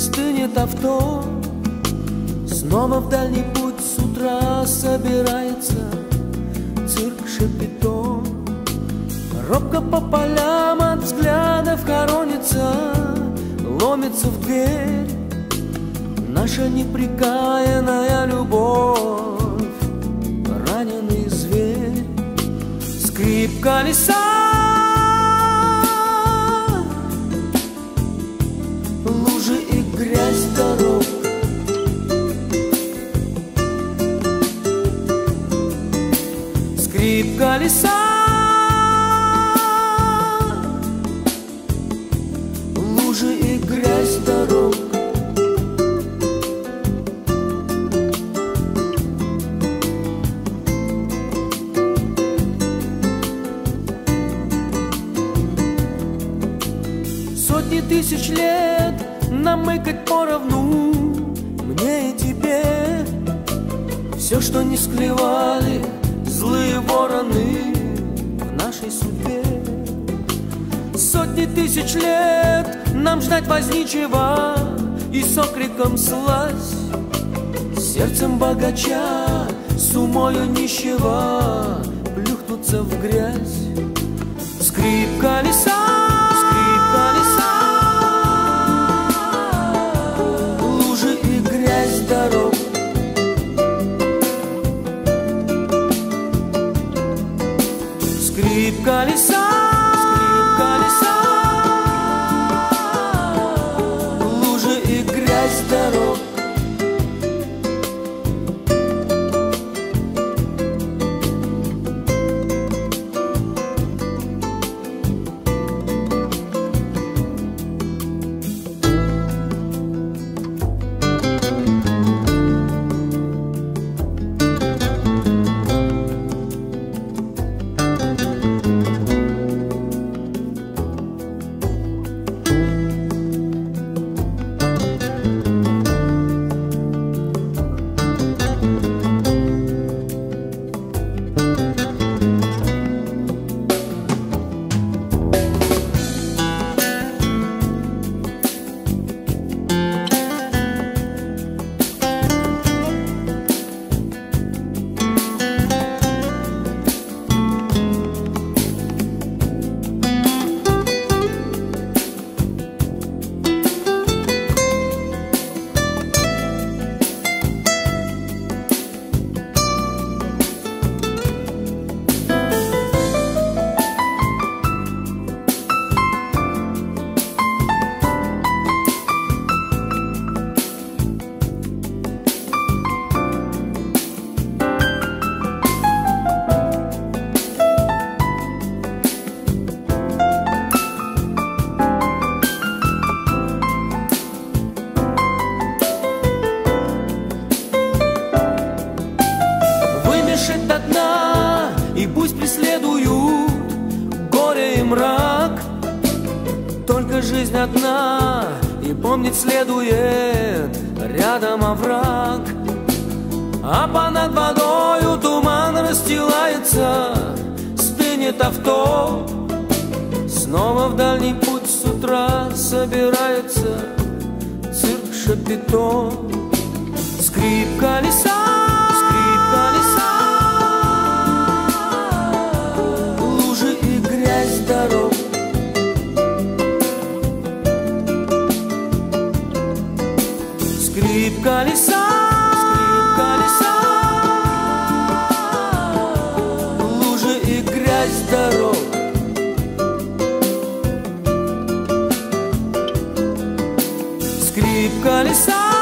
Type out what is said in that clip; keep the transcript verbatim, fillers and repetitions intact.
стынет авто. Снова в дальний путь с утра собирается цирк Шапито. Робко по полям от взглядов хоронится, ломится в дверь наша непрекаянная любовь, раненый зверь. Скрип колеса, лужи и грязь дорог. Скрип колеса, лужи и грязь дорог. Сотни тысяч лет намыкать поровну мне и тебе. Все, что не склевали злые вороны в нашей судьбе. Сотни тысяч лет нам ждать возничего и с окриком слазь, сердцем богача, с умою нищего плюхнуться в грязь. Скрип колеса, скрип колеса, лужи и грязь дорог. Скрип колеса, скрип колеса, лужи и грязь дорог. До дна, и пусть преследуют горе и мрак. Только жизнь одна, и помнить следует рядом овраг. А понад водою туман расстилается, стынет авто. Снова в дальний путь с утра собирается цирк Шапито. Скрип колеса, скрип колеса, дорог. Скрип колеса, скрип колеса, лужи и грязь дорог. Скрип колеса,